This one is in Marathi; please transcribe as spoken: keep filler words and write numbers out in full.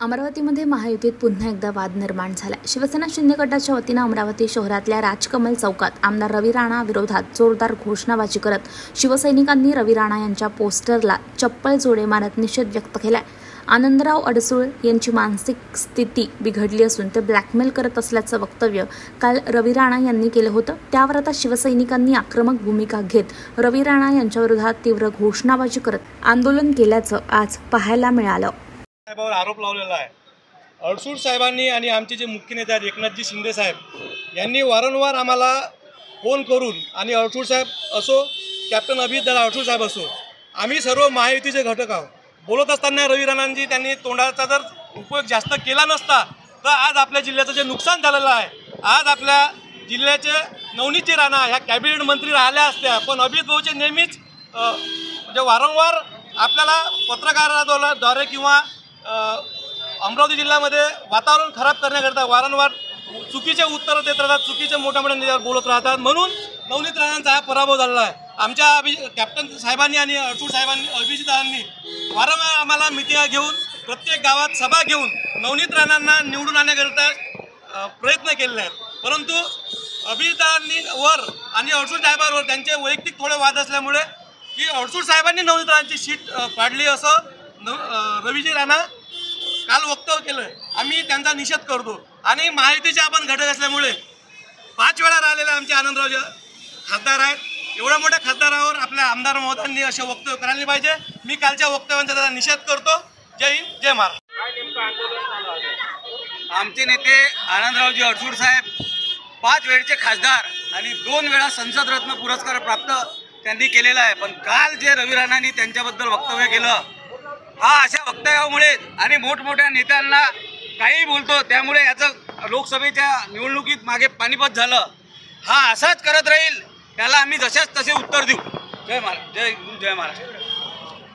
अमरावतीमध्ये महायुतीत पुन्हा एकदा वाद निर्माण झाला। शिवसेना शिंदे गटाच्या वतीने अमरावती शहरातल्या राजकमल चौकात आमदार रवी राणा विरोधात जोरदार घोषणाबाजी करत शिवसैनिकांनी रवी राणा यांच्या पोस्टरला चप्पल जोडे मारत निषेध व्यक्त केलाय। आनंदराव अडसूळ यांची मानसिक स्थिती बिघडली असून ते ब्लॅकमेल करत असल्याचं वक्तव्य काल रवी राणा यांनी केलं होतं। त्यावर आता शिवसैनिकांनी आक्रमक भूमिका घेत रवी राणा यांच्या विरोधात तीव्र घोषणाबाजी करत आंदोलन केल्याचं आज पाहायला मिळालं। साहेबांवर आरोप लावलेला आहे। अडसूळ साहेबांनी आणि आमचे जे मुख्य नेते आहेत एकनाथजी शिंदे साहेब यांनी वारंवार आम्हाला फोन करून आणि अडसूळ साहेब असो कॅप्टन अभिजितदादा अडसूळ साहेब असो आम्ही सर्व महायुतीचे घटक आहोत बोलत असताना रवी राणांजी त्यांनी तोंडाचा जर उपयोग जास्त केला नसता तर आज आपल्या जिल्ह्याचं जे नुकसान झालेलं आहे, आज आपल्या जिल्ह्याचे नवनीतजी राणा ह्या कॅबिनेट मंत्री राहिल्या असत्या, पण अभिजित भाऊचे नेहमीच म्हणजे वारंवार आपल्याला पत्रकाराद्वारे किंवा अमरावती जिल्ह्यामध्ये वातावरण खराब करण्याकरता वारंवार चुकीचे उत्तर देत राहतात, चुकीचे मोठ्या मोठ्या नेत्यावर बोलत राहतात, म्हणून नवनीत राणांचा हा पराभव झालेला आहे। आमच्या अभि कॅप्टन साहेबांनी आणि अडसूळ साहेबांनी अभिजितदादांनी वारंवार आम्हाला मिटिंगा घेऊन प्रत्येक गावात सभा घेऊन नवनीत राणांना निवडून आणण्याकरिता प्रयत्न केलेले आहेत, परंतु अभिजितदादांनी वर आणि अडसूळ साहेबांवर त्यांचे वैयक्तिक थोडे वाद असल्यामुळे की अडसूळ साहेबांनी नवनीत राणांची सीट पाडली असं नव रवीजी राणा काल वक्तव्य केलं। आम्ही त्यांचा निषेध करतो आणि महायुतीचे आपण घटक असल्यामुळे पाच वेळा राहिलेले आमचे आनंदराव खासदार आहेत, एवढ्या मोठ्या खासदारावर आपल्या आमदार महोदयांनी असे वक्तव्य करायला पाहिजे। मी कालच्या वक्तव्यांचा त्याचा निषेध करतो। जय हिंद जय महाराष्ट्र। आमचे नेते आनंदरावजी अडसूळ साहेब पाच वेळचे खासदार आणि दोन वेळा संसद रत्न पुरस्कार प्राप्त त्यांनी केलेला आहे, पण काल जे रवी राणांनी त्यांच्याबद्दल वक्तव्य केलं हा अशा वक्तव्यामुळे आणि मोठमोठ्या नेत्यांना काही बोलतो त्यामुळे याचं लोकसभेच्या निवडणुकीत मागे पानिपत झालं। हा असाच करत राहील त्याला आम्ही जशाच तसे उत्तर देऊ। जय महाराज जय जय महाराष्ट्र।